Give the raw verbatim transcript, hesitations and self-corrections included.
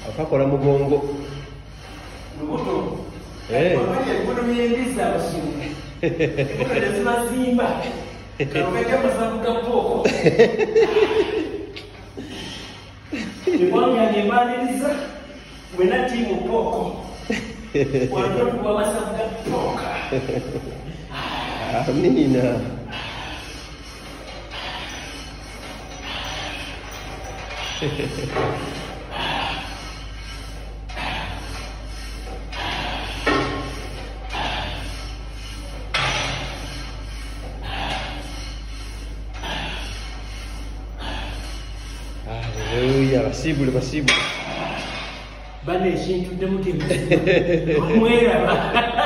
akakola mugongo lubuto eh wakaje kuno myendisa bashimu kuno lazima simba karoka masafu kapoko Iwanga ni maliriza wena timu poko wanotu wa masafu kapoka amina Haleluya, basibule basibule. Bane shintu demutima. Mwera.